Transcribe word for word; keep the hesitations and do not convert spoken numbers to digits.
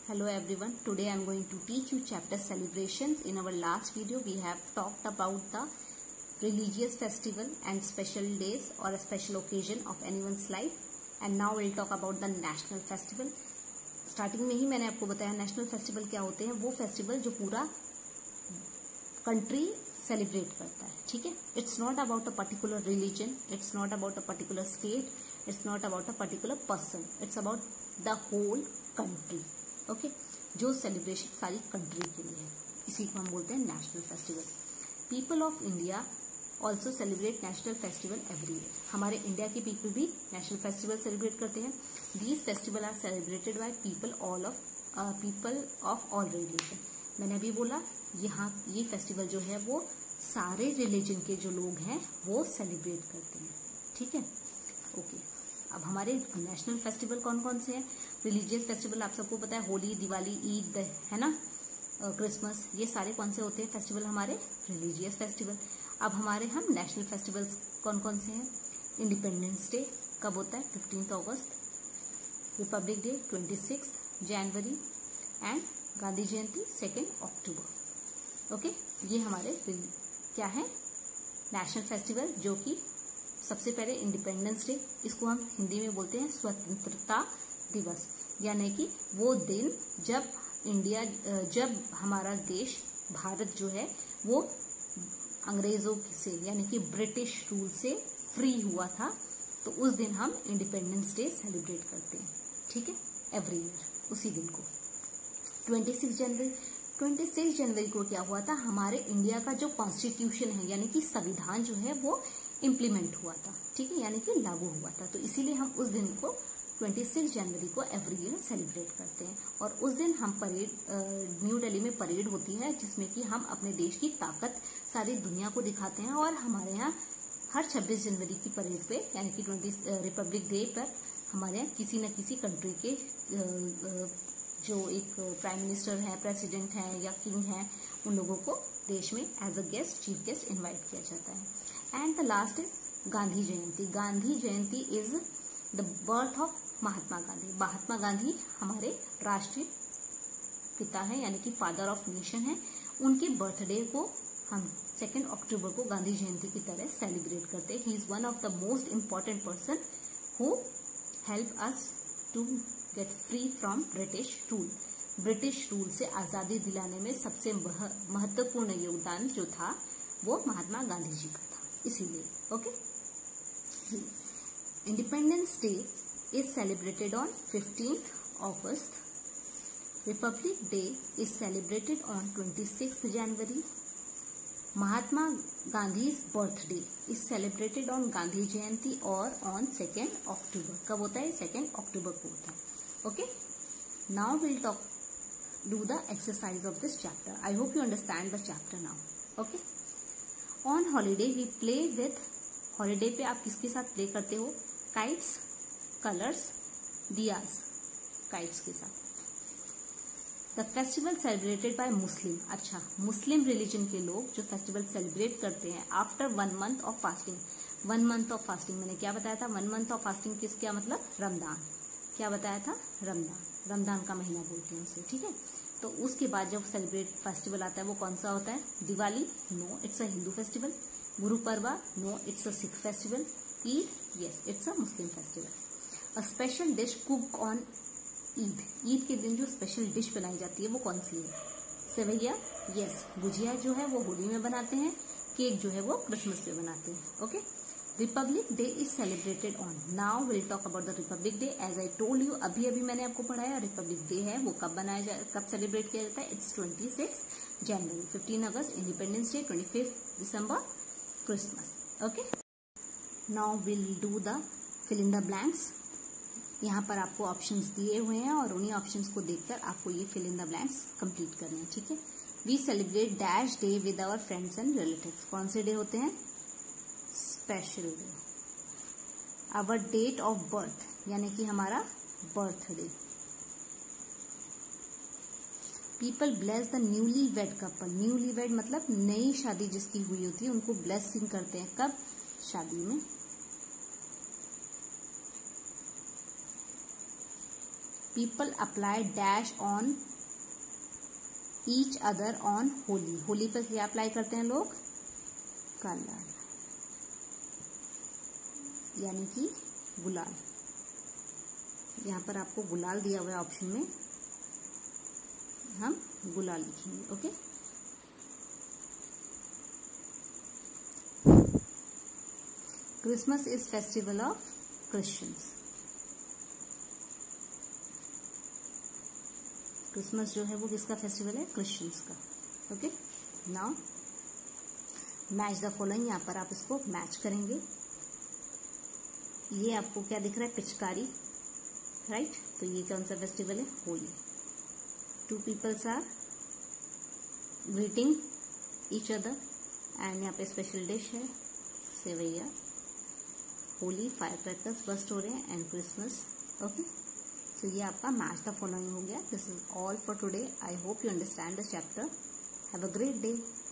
Hello everyone, today I am going to teach you chapter celebrations. In our last video we have talked about the religious festival and special days or a special occasion of anyone's life, and now we'll talk about the national festival. Starting में ही मैंने आपको बताया national festival क्या होते हैं, वो festival जो पूरा कंट्री सेलिब्रेट करता है. ठीक है, it's not about a particular religion, it's not about a particular state, it's not about a particular person, it's about the whole country. Okay, जो सेलिब्रेशन सारी कंट्री के लिए है, इसी को हम बोलते हैं national festival. People of India also celebrate national festival every year. हमारे इंडिया के पीपल भी नेशनल फेस्टिवल सेलिब्रेट करते हैं. These festival are celebrated by people all of people of all religion. मैंने अभी बोला यहाँ ये फेस्टिवल जो है वो सारे रिलीजन के जो लोग हैं वो सेलिब्रेट करते हैं. ठीक है, ओके. अब हमारे नेशनल फेस्टिवल कौन कौन से हैं? रिलीजियस फेस्टिवल आप सबको पता है, होली, दिवाली, ईद है ना, क्रिसमस, ये सारे कौन से होते हैं फेस्टिवल? हमारे रिलीजियस फेस्टिवल. अब हमारे हम नेशनल फेस्टिवल्स कौन कौन से हैं? इंडिपेंडेंस डे कब होता है? Fifteenth August. Republic day twenty six January and Gandhi Jayanti second October. Okay, ये हमारे क्या है नेशनल फेस्टिवल. जो कि सबसे पहले इंडिपेंडेंस डे, इसको हम हिंदी में बोलते हैं स्वतंत्रता दिवस, यानी कि वो दिन जब इंडिया जब हमारा देश भारत जो है वो अंग्रेजों से यानी कि ब्रिटिश रूल से फ्री हुआ था, तो उस दिन हम इंडिपेंडेंस डे सेलिब्रेट करते हैं. ठीक है, एवरी ईयर उसी दिन को. छब्बीस जनवरी छब्बीस जनवरी को क्या हुआ था? हमारे इंडिया का जो कॉन्स्टिट्यूशन है यानी कि संविधान जो है वो इम्प्लीमेंट हुआ था. ठीक है, यानी कि लागू हुआ था. तो इसीलिए हम उस दिन को छब्बीस जनवरी को एवरी ईयर सेलिब्रेट करते हैं. और उस दिन हम परेड, न्यू दिल्ली में परेड होती है जिसमें कि हम अपने देश की ताकत सारी दुनिया को दिखाते हैं. और हमारे यहाँ हर छब्बीस जनवरी की परेड पे यानी कि ट्वेंटी रिपब्लिक डे पर हमारे यहाँ किसी न किसी कंट्री के जो एक प्राइम मिनिस्टर है, प्रेसिडेंट है या किंग है, उन लोगों को देश में as a guest, chief guest invite किया जाता है. And the last is Gandhi Jayanti. Gandhi Jayanti is the birth of Mahatma Gandhi. Mahatma Gandhi हमारे राष्ट्रीय पिता है यानी कि फादर ऑफ नेशन है. उनके बर्थडे को हम सेकेंड अक्टूबर को गांधी जयंती की तरह सेलिब्रेट करते हैं. He is one of the most important person who help us to get free from British rule. British rule से आजादी दिलाने में सबसे महत्वपूर्ण योगदान जो था वो महात्मा गांधी जी का था. इसीलिए okay, independence day is celebrated on fifteenth August. Republic Day is celebrated on twenty-sixth January. Mahatma Gandhi's birthday is celebrated on Gandhi Jayanti और on second October. कब होता है? second October को होता है. Okay? Now we'll talk, do the exercise of this chapter. I hope you understand the chapter now. Okay? On holiday we play with, holiday पे आप किसके साथ प्ले करते हो? Kites, कलर्स, दियास, काइट्स के साथ. The festival celebrated by Muslim. अच्छा, Muslim religion के लोग जो फेस्टिवल सेलिब्रेट करते हैं after one month of fasting. One month of fasting मैंने क्या बताया था? वन मंथ ऑफ फास्टिंग किस क्या मतलब? रमदान. क्या बताया था? रमदान. रमदान का महीना बोलते हैं उसे. ठीक है, तो उसके बाद जब सेलिब्रेट फेस्टिवल आता है वो कौन सा होता है? Diwali? No, it's a Hindu festival. Guru Parva? No, it's a Sikh festival. Eid? Yes, it's a Muslim festival. A special dish cooked on Eid. Eid के दिन जो स्पेशल डिश बनाई जाती है वो कौन सी है? सेवैया? यस. गुजिया जो है वो होली में बनाते हैं. केक जो है वो क्रिसमस पे बनाते हैं. Okay. Republic day is celebrated on. Now will talk about the republic day. As I told you, अभी अभी मैंने आपको पढ़ाया रिपब्लिक डे है वो कब बनाया जाए, कब सेलिब्रेट किया जाता है? It's twenty six January. Fifteen August independence day. Twenty fifth December Christmas. Okay, now will do the fill in the blanks. यहाँ पर आपको ऑप्शंस दिए हुए हैं और उन्हीं ऑप्शंस को देखकर आपको ये fill in the blanks complete करने हैं. ठीक है. We celebrate dash day with our friends and relatives. कौन से डे होते हैं? Special day. Our date of birth यानी कि हमारा birthday. People bless the newly wed couple. Newly wed मतलब नई शादी जिसकी हुई होती है उनको ब्लेसिंग करते हैं. कब? शादी में. People apply dash on each other on Holi. Holi पर क्या अप्लाई करते हैं लोग? कलर, यानी कि गुलाल। यहां पर आपको गुलाल दिया हुआ है ऑप्शन में, हम गुलाल लिखेंगे। Okay, Christmas is festival of Christians. Christmas जो है वो किसका फेस्टिवल है? क्रिश्चियंस का। Okay, now match the following, यहां पर आप इसको मैच करेंगे। ये आपको क्या दिख रहा है? पिचकारी, राइट right? तो ये कौन सा फेस्टिवल है? Holi. Two peoples are greeting each other and यहाँ पे स्पेशल डिश है सेवैया। होली, फायर क्रैकर्स बस्ट हो रहे हैं एंड क्रिसमस। ओके, सो ये आपका मैच द फॉलोइंग हो गया। This is all for today. I hope you understand this chapter. Have a great day.